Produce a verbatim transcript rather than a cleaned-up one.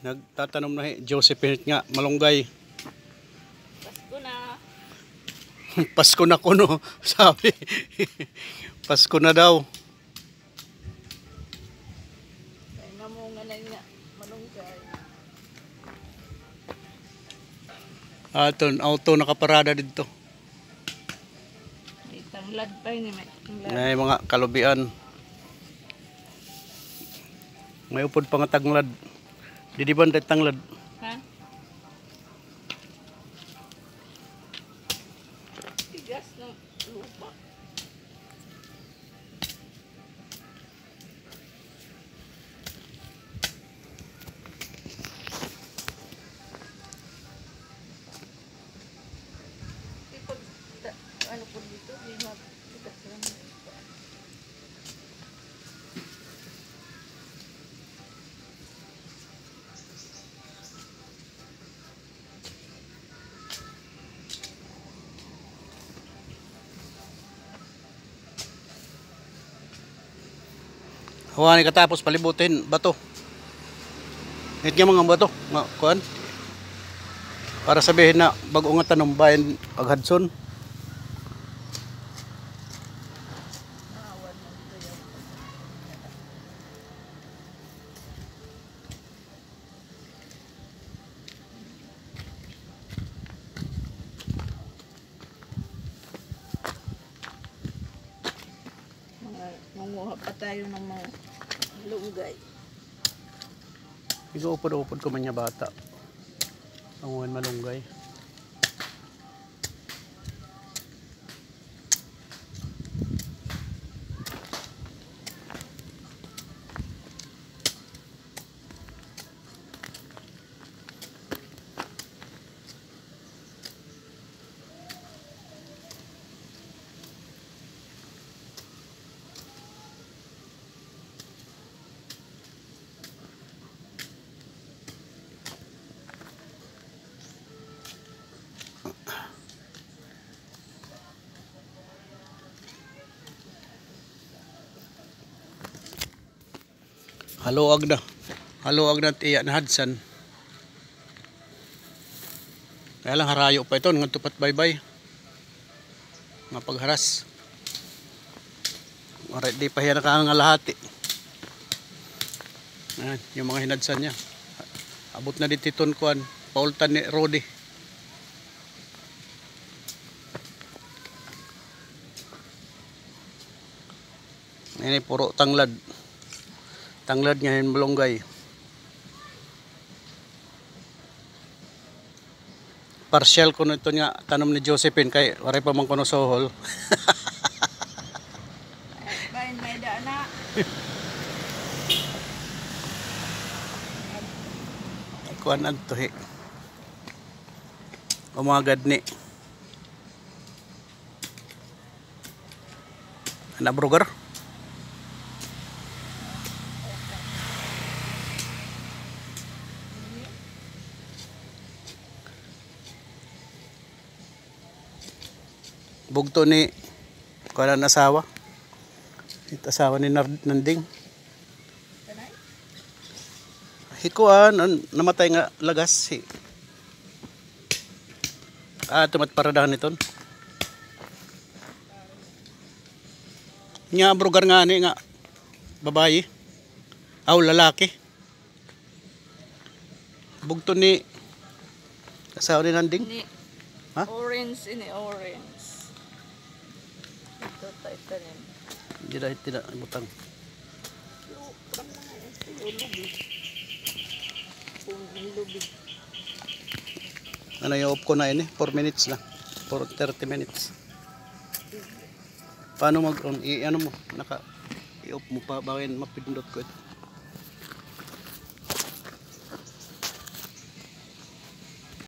nagtatanom na eh. Josephine nga, malunggay. Pasko na. Pasko na kuno, sabi. Pasko na daw. Kaya nga mo nga na nga, malunggay. Ato, auto nakaparada dito. May tanglad pa yun eh. May tanglad. May mga kalubian. May upod pa nga tanglad. Didiban tayo tanglad. Ha? Tigas ng lupa. Ipag, ano po dito, di mag-tigas lang. Huwag katapos palibutin bato. Hit nga mga bato, mga kuan. Para sabihin na bago nga tanong bayan paghadson. Manguha pa tayo ng mga lunggay. Ikaw upod-upod ko man niya bata. Panguhan malunggay. Haluag na. Haluag na tiya na hadsan. Kaya lang harayo pa ito. Nga tupat baybay. Nga pagharas. Maray di pa yan nakangalahati. Ayan, yung mga hinadsan niya. Abot na dito iton kuan. Paultan ni Rodi. Ini puro tanglad. Tanglad nga yung malunggay. Partial ko nito nga tanom ni Josephine kay waray pa man kuno sohol. Bayan may daan na. Kuan adto he. Umagad ni. Ana broger. Bugto ni kuan asawa. Ito asawa ni Nanding. Hikuan namatay nga lagas si. Ah, tumat paradahan niton. Nya brogar nga ni nga babayi. Aw lalaki. Bugto ni asawa ni Nanding. Ini Ha? orange ini orange. Ito tayo tanin. Hindi dahil tidak butang. Ano yung off ko na yun eh? four minutes lang. For thirty minutes. Paano mag on? I ano mo? Naka i-off mo pa. Bakit mapindot ko ito?